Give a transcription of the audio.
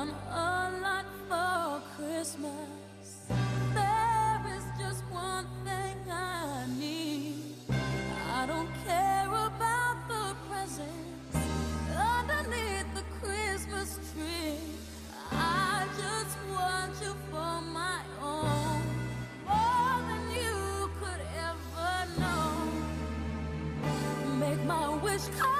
want a lot for Christmas. There is just one thing I need. I don't care about the presents underneath the Christmas tree. I just want you for my own, more than you could ever know. Make my wish come